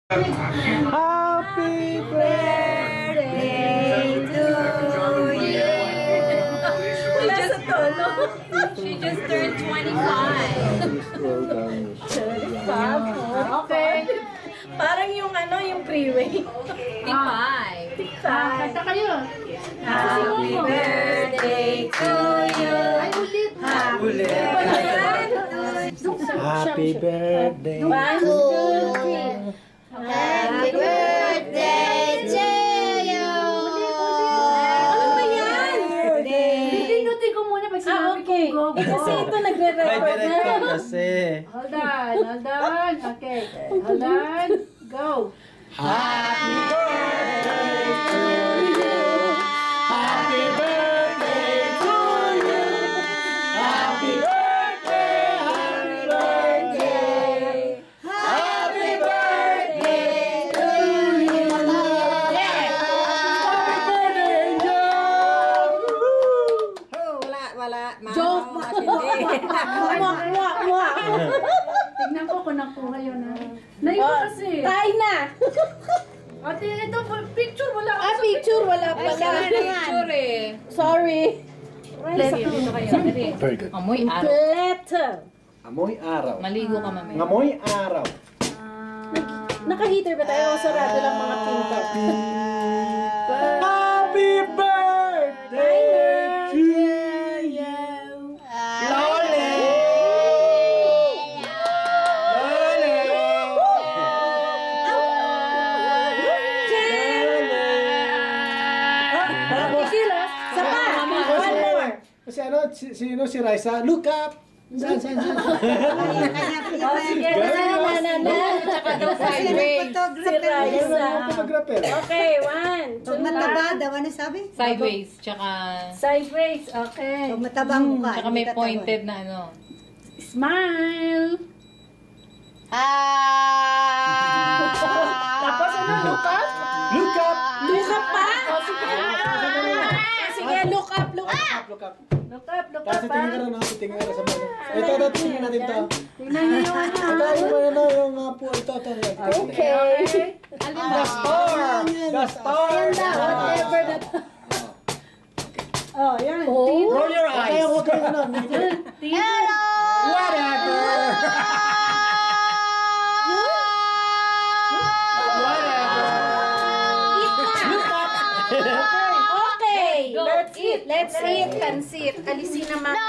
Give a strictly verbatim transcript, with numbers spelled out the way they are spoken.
Happy birthday to you. She just turned twenty-five. Okay. Parang yung ano, yung freeway. Five. Kanta kayo. Happy birthday to you. Ay, ulit. Happy Happy birthday. One, two, three. Happy birthday to you. Ano ba yan? Pinutin ko muna pag sinabi okay. kong go, Eh, go. kasi ito nagre-record na. Kasi. Hold on, hold on. Okay, hold on. Go. Happy birthday to you. Happy birthday to you. Happy birthday, happy birthday. Happy birthday to you. Happy birthday, Joe. Wala, wala. Joke. Mwak, mwak, mwak. Tignan ko kung nakuha yun na. Naiba kasi. Tayo na. Ate, ito, picture wala ako Ah, sa picture. Wala pala. Picture eh. Sorry. Dito kayo. Dali. Very good. Amoy araw. Letter. Amoy araw. Maligo ka mamaya. Ngamoy araw. Naka-heater ba tayo? O sarado lang mga pinto? Happy birthday to you. Lole. Kilo. Sa pa. One more. Kasi ano, si- sino si Raisa? Look up! Saan, saan, saan? O sige. Na, na, na, na. Tsaka daw sideways. Si Raisa. Photographer. Okay, one, two, Pag mataba daw, ano sabi? Sideways. Tsaka, sideways. Okay. Pag mataba ang mukha. tsaka may pointed na ano. Smile. Tapos ano, look up? Look up! Look up pa? O sige. Sige, look up, look up. Look up. Look up, look Tapos up. tingin ka ah. rin, ha? Tingin ka rin sa mga. Ito, ito, tingnan natin to. Tignan niyo yung ano. Ito, yung ano, yung uh, po, ito, ito. Okay. The star! The star! Yan daw, whatever that. Oh, yan. Oh. Roll your eyes! Kaya huwag kang ano, Hello! whatever! Okay, let's eat. Let's eat. Pansit. Alisin naman.